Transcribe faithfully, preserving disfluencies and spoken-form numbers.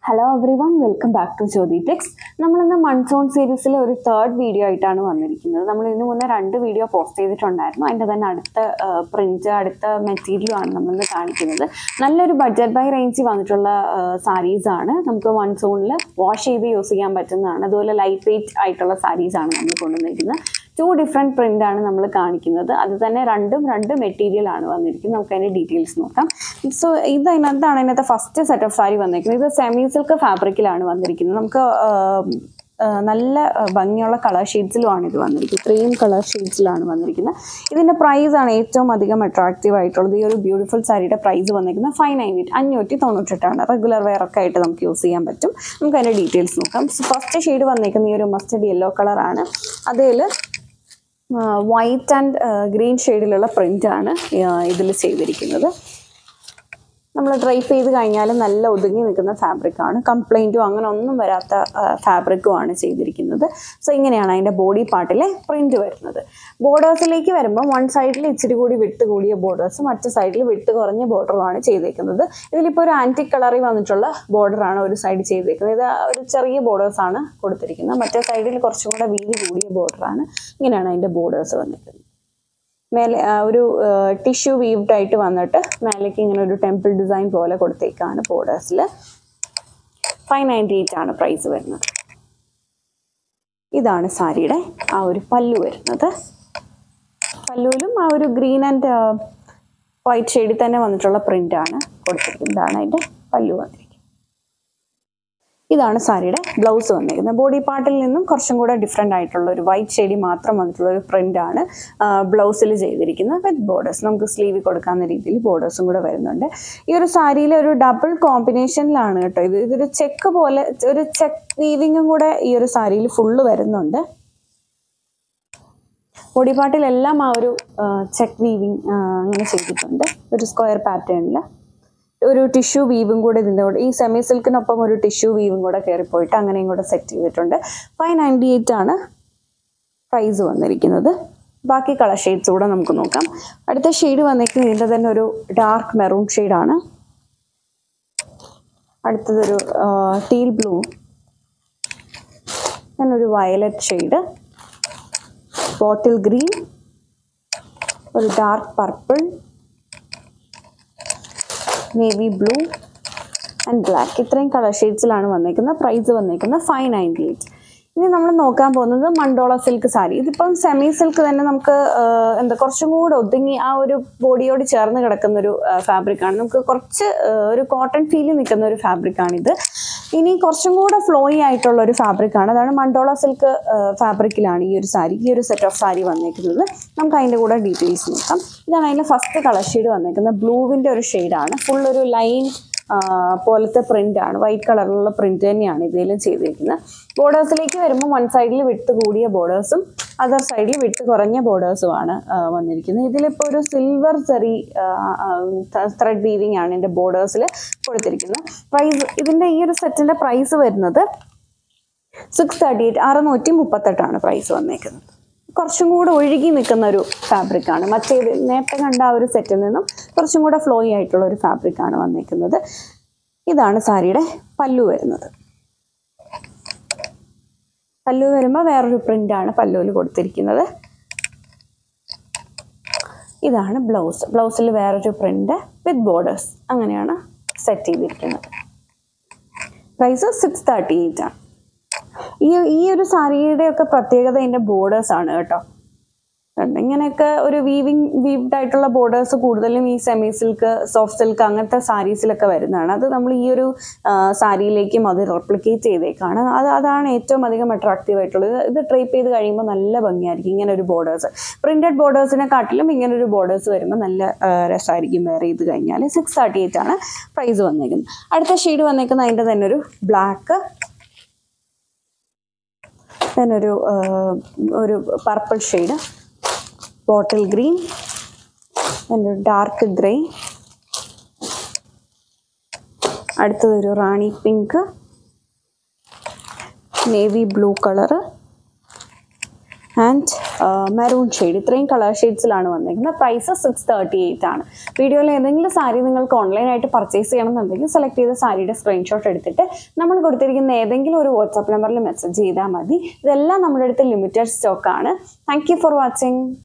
Hello everyone, welcome back to Jyoti Text. നമ്മൾ ഇന്ന് monsoon സീരീസിലെ ഒരു തേർഡ് വീഡിയോ ആയിട്ടാണ് വന്നിരിക്കുന്നത്. നമ്മൾ ഇതിനു മുന്നേ രണ്ട് വീഡിയോ പോസ്റ്റ് ചെയ്തിട്ടുണ്ടായിരുന്നു. അതിൻ്റെ തന്നെ അടുത്ത പ്രിന്റ് അടുത്ത മെറ്റീരിയലാണ് നമ്മളിന്ന് കാണിക്കുന്നത്. നല്ലൊരു ബഡ്ജറ്റ് ബൈ റേഞ്ചിൽ വന്നിട്ടുള്ള സാരീസ് ആണ്. നമുക്ക് മൺസൂണിൽ വാഷ് ചെയ്ത് യൂസ് ചെയ്യാൻ പറ്റുന്നതാണ്. അതുപോലെ ലൈറ്റ് വെയിറ്റ് ആയിട്ടുള്ള സാരീസ് ആണ് നമ്മൾ കൊണ്ടുവന്നിരിക്കുന്നത്. ടു ഡിഫറെൻറ്റ് പ്രിന്റ് ആണ് നമ്മൾ കാണിക്കുന്നത്. അത് തന്നെ രണ്ടും രണ്ട് മെറ്റീരിയൽ ആണ് വന്നിരിക്കുന്നത്. നമുക്ക് അതിൻ്റെ ഡീറ്റെയിൽസ് നോക്കാം. സോ ഇത് അതിനകത്താണ് അതിനകത്ത് ഫസ്റ്റ് സെറ്റ് ഓഫ് സാരി വന്നിരിക്കുന്നത്. ഇത് സെമി സിൽക്ക് ഫാബ്രിക്കിലാണ് വന്നിരിക്കുന്നത്. നമുക്ക് നല്ല ഭംഗിയുള്ള കളർ ഷെയ്ഡ്സിലുമാണ് ഇത് വന്നിരിക്കുന്നത്. ക്രീം കളർ ഷെയ്ഡ്സിലാണ് വന്നിരിക്കുന്നത്. ഇതിൻ്റെ പ്രൈസ് ആണ് ഏറ്റവും അധികം അട്രാക്റ്റീവ് ആയിട്ടുള്ളത്. ഈ ഒരു ബ്യൂട്ടിഫുൾ സാരിയുടെ പ്രൈസ് വന്നിരിക്കുന്നത് ഫൈവ് നയൻറ്റി എയ്റ്റ് അഞ്ഞൂറ്റി തൊണ്ണൂറ്റെട്ടാണ്. റെഗുലർ വെയർ ഒക്കെ ആയിട്ട് നമുക്ക് യൂസ് ചെയ്യാൻ പറ്റും. നമുക്ക് അതിൻ്റെ ഡീറ്റെയിൽസ് നോക്കാം. ഫസ്റ്റ് ഷെയ്ഡ് വന്നിരിക്കുന്ന ഈ ഒരു മസ്റ്റർഡ് യെല്ലോ കളറാണ്. അതിൽ വൈറ്റ് ആൻഡ് ഗ്രീൻ ഷെയ്ഡിലുള്ള പ്രിൻ്റാണ് ഇതിൽ ചെയ്തിരിക്കുന്നത്. നമ്മൾ ഡ്രൈപ്പ് ചെയ്ത് കഴിഞ്ഞാൽ നല്ല ഒതുങ്ങി നിൽക്കുന്ന ഫാബ്രിക്കാണ്. കംപ്ലൈൻറ്റും അങ്ങനെ ഒന്നും വരാത്ത ഫാബ്രിക്കുമാണ് ചെയ്തിരിക്കുന്നത്. സോ ഇങ്ങനെയാണ് അതിൻ്റെ ബോഡി പാർട്ടിലെ പ്രിൻറ്റ് വരുന്നത്. ബോർഡേഴ്സിലേക്ക് വരുമ്പോൾ വൺ സൈഡിൽ ഇച്ചിരി കൂടി വിട്ട് കൂടിയ ബോർഡേഴ്സും മറ്റു സൈഡിൽ വിട്ട് കുറഞ്ഞ ബോർഡറുമാണ് ചെയ്തേക്കുന്നത്. ഇതിലിപ്പോൾ ഒരു ആൻറ്റിക് കളറിൽ വന്നിട്ടുള്ള ബോർഡറാണ് ഒരു സൈഡ് ചെയ്തേക്കുന്നത്. ഇത് ഒരു ചെറിയ ബോർഡേഴ്സാണ് കൊടുത്തിരിക്കുന്നത്. മറ്റേ സൈഡിൽ കുറച്ചും കൂടെ വീതി കൂടിയ ബോർഡറാണ്. ഇങ്ങനെയാണ് അതിൻ്റെ ബോർഡേഴ്സ് വന്നിരിക്കുന്നത്. മേലെ ഒരു ടിഷ്യൂ വീവ്ഡ് ആയിട്ട് വന്നിട്ട് മേലേക്ക് ഇങ്ങനെ ഒരു ടെമ്പിൾ ഡിസൈൻ പോലെ കൊടുത്തേക്കാണ് ബോർഡേഴ്സിൽ. ഫൈവ് നയൻറ്റി എയ്റ്റ് ആണ് പ്രൈസ് വരുന്നത്. ഇതാണ് സാരിയുടെ ആ ഒരു പല്ലു വരുന്നത്. പല്ലുവിലും ആ ഒരു ഗ്രീൻ ആൻഡ് വൈറ്റ് ഷെയ്ഡിൽ തന്നെ വന്നിട്ടുള്ള പ്രിൻ്റാണ് കൊടുത്തിരിക്കുന്നത്. ഇതാണ് അതിൻ്റെ പല്ലു വന്നിരിക്കുന്നത്. ഇതാണ് സാരിയുടെ ബ്ലൗസ് വന്നിരിക്കുന്നത്. ബോഡി പാർട്ടിൽ നിന്നും കുറച്ചും കൂടെ ഡിഫറെൻ്റ് ആയിട്ടുള്ള ഒരു വൈറ്റ് ഷെയ്ഡി മാത്രം വന്നിട്ടുള്ള ഒരു പ്രിൻ്റാണ് ബ്ലൗസിൽ ചെയ്തിരിക്കുന്നത് വിത്ത് ബോർഡേഴ്സ്. നമുക്ക് സ്ലീവിൽ കൊടുക്കാവുന്ന രീതിയിൽ ബോർഡേഴ്സും കൂടെ വരുന്നുണ്ട്. ഈ ഒരു സാരിയിൽ ഒരു ഡബിൾ കോമ്പിനേഷനിലാണ് കേട്ടോ. ഇത് ഇതൊരു ചെക്ക് പോലെ ഒരു ചെക്ക് വീവിങ്ങും കൂടെ ഈ ഒരു സാരിയിൽ ഫുള്ള് വരുന്നുണ്ട്. ബോഡി പാർട്ടിലെല്ലാം ആ ഒരു ചെക്ക് വീവിങ് അങ്ങനെ ചെയ്തിട്ടുണ്ട്. ഒരു സ്ക്വയർ പാറ്റേണിൽ ഒരു ടിഷ്യൂ വീവും കൂടെ ഇതിൻ്റെ കൂടെ ഈ സെമി സിൽക്കിനൊപ്പം ഒരു ടിഷ്യൂ വീവും കൂടെ കയറിപ്പോയിട്ട് അങ്ങനെയും കൂടെ സെറ്റ് ചെയ്തിട്ടുണ്ട്. ഫൈവ് നയൻറ്റി എയ്റ്റ് ആണ് പ്രൈസ് വന്നിരിക്കുന്നത്. ബാക്കി കളർ ഷെയ്ഡ്സ് കൂടെ നമുക്ക് നോക്കാം. അടുത്ത ഷെയ്ഡ് വന്നിരിക്കുന്നത് ഇതിൻ്റെ തന്നെ ഒരു ഡാർക്ക് മെറൂൺ ഷെയ്ഡാണ്. അടുത്തതൊരു ടീൽ ബ്ലൂ, ഒരു വയലറ്റ് ഷെയ്ഡ്, ബോട്ടിൽ ഗ്രീൻ, ഒരു dark purple, navy blue and black. ഇത്രയും കളർ ഷെയ്ഡ്സിലാണ് വന്നിരിക്കുന്നത്. പ്രൈസ് വന്നിരിക്കുന്നത് ഫൈവ് നയൻറ്റി എയ്റ്റ്. ഇനി നമ്മൾ നോക്കാൻ പോകുന്നത് മണ്ടോള സിൽക്ക് സാരി. ഇതിപ്പം സെമി സിൽക്ക് തന്നെ നമുക്ക് എന്താ കുറച്ചും കൂടെ ഒതുങ്ങി ആ ഒരു ബോഡിയോട് ചേർന്ന് കിടക്കുന്ന ഒരു ഫാബ്രിക്കാണ്. നമുക്ക് കുറച്ച് ഒരു കോട്ടൺ ഫീലിൽ നിൽക്കുന്ന ഒരു ഫാബ്രിക്കാണിത്. ഇനി കുറച്ചും കൂടെ ഫ്ലോയി ആയിട്ടുള്ള ഒരു ഫാബ്രിക്കാണ്. അതാണ് മണ്ടോള സിൽക്ക് ഫാബ്രിക്കിലാണ് ഈ ഒരു സാരി ഈ ഒരു സെറ്റ് ഓഫ് സാരി വന്നിരിക്കുന്നത്. നമുക്ക് അതിൻ്റെ കൂടെ ഡീറ്റെയിൽസ് നോക്കാം. ഇതാണ് അതിൻ്റെ ഫസ്റ്റ് കളർ ഷെയ്ഡ് വന്നിരിക്കുന്നത്. ബ്ലൂവിൻ്റെ ഒരു ഷെയ്ഡാണ്. ഫുൾ ഒരു ലൈൻ പോലത്തെ പ്രിൻ്റാണ്. വൈറ്റ് കളറിലുള്ള പ്രിൻ്റ് തന്നെയാണ് ഇതിലും ചെയ്തിരിക്കുന്നത്. ബോർഡേഴ്സിലേക്ക് വരുമ്പോൾ വൺ സൈഡിൽ വിട്ട് കൂടിയ ബോർഡേഴ്സും അതർ സൈഡിൽ വിട്ട് കുറഞ്ഞ ബോർഡേഴ്സുമാണ് വന്നിരിക്കുന്നത്. ഇതിലിപ്പോൾ ഒരു സിൽവർ സെറി ത്രെഡ് വീവിങ് ആണ് ഇതിൻ്റെ ബോർഡേഴ്സിൽ കൊടുത്തിരിക്കുന്നത്. പ്രൈസ് ഇതിൻ്റെ ഈ ഒരു സെറ്റിൻ്റെ പ്രൈസ് വരുന്നത് സിക്സ് തേർട്ടി എയ്റ്റ് അറുന്നൂറ്റി മുപ്പത്തെട്ടാണ് പ്രൈസ് വന്നേക്കുന്നത്. കുറച്ചും കൂടെ ഒഴുകി നിൽക്കുന്ന ഒരു ഫാബ്രിക്കാണ്. മറ്റേ നേരത്തെ കണ്ട ആ ഒരു സെറ്റിൽ നിന്നും കുറച്ചും കൂടെ ഫ്ലോയി ആയിട്ടുള്ള ഒരു ഫാബ്രിക്കാണ് വന്നിരിക്കുന്നത്. ഇതാണ് സാരിയുടെ പല്ലു വരുന്നത്. പല്ലു വരുമ്പോൾ വേറൊരു പ്രിൻ്റാണ് പല്ലുവിൽ കൊടുത്തിരിക്കുന്നത്. ഇതാണ് ബ്ലൗസ്. ബ്ലൗസിൽ വേറൊരു പ്രിൻ്റ് വിത്ത് ബോർഡേഴ്സ് അങ്ങനെയാണ് സെറ്റ് ചെയ്തിരിക്കുന്നത്. പ്രൈസ് സിക്സ് തേർട്ടി എയ്റ്റ് ആണ്. ഈ ഈ ഒരു സാരിയുടെ ഒക്കെ പ്രത്യേകത ഇതിൻ്റെ ബോർഡേഴ്സ് ആണ് കേട്ടോ. ഇങ്ങനെയൊക്കെ ഒരു വീവിങ് വീവ്ഡ് ആയിട്ടുള്ള ബോർഡേഴ്സ് കൂടുതലും ഈ സെമി സിൽക്ക് സോഫ്റ്റ് സിൽക്ക് അങ്ങനത്തെ സാരീസിലൊക്കെ വരുന്നതാണ്. അത് നമ്മൾ ഈ ഒരു സാരിയിലേക്കും അത് റെപ്ലിക്കേറ്റ് ചെയ്തേക്കാണ്. അത് അതാണ് ഏറ്റവും അധികം അട്രാക്റ്റീവ് ആയിട്ടുള്ളത്. ഇത് ഡ്രൈപ്പ് ചെയ്ത് കഴിയുമ്പോൾ നല്ല ഭംഗിയായിരിക്കും. ഇങ്ങനെ ഒരു ബോർഡേഴ്സ് പ്രിന്റഡ് ബോർഡേഴ്സിനെ കാട്ടിലും ഇങ്ങനെ ഒരു ബോർഡേഴ്സ് വരുമ്പോൾ നല്ല രസമായിരിക്കും വെയർ ചെയ്ത് കഴിഞ്ഞാൽ. സിക്സ് തേർട്ടി എയ്റ്റ് ആണ് പ്രൈസ് വന്നേക്കുന്നത്. അടുത്ത ഷെയ്ഡ് വന്നേക്കുന്നത് അതിൻ്റെ തന്നെ ഒരു ബ്ലാക്ക്, ഒരു ഒരു പർപ്പിൾ ഷെയ്ഡ്, ബോട്ടിൽ ഗ്രീൻ, ഒരു ഡാർക്ക് ഗ്രേ, അടുത്തതൊരു rani pink, navy blue colour and maroon shade, ഇത്രയും കളർ ഷെയ്ഡ്സിലാണ് വന്നിരിക്കുന്നത്. പ്രൈസ് സിക്സ് തേർട്ടി എയ്റ്റ് ആണ്. വീഡിയോയിൽ ഏതെങ്കിലും സാരി നിങ്ങൾക്ക് ഓൺലൈനായിട്ട് പർച്ചേസ് ചെയ്യണമെന്നുണ്ടെങ്കിൽ സെലക്ട് ചെയ്ത സാരിയുടെ സ്ക്രീൻഷോട്ട് എടുത്തിട്ട് നമ്മൾ കൊടുത്തിരിക്കുന്ന ഏതെങ്കിലും ഒരു വാട്സാപ്പ് നമ്പറിൽ മെസ്സേജ് ചെയ്താൽ മതി. ഇതെല്ലാം നമ്മുടെ അടുത്ത് ലിമിറ്റഡ് സ്റ്റോക്കാണ്. Thank you for watching.